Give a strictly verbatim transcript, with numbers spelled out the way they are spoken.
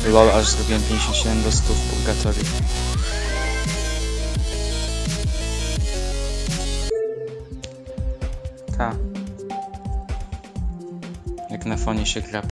Lol, aż zrobiłem pięćdziesiąt siedem do stu w purgatorium. Ta. Jak na fonie się gra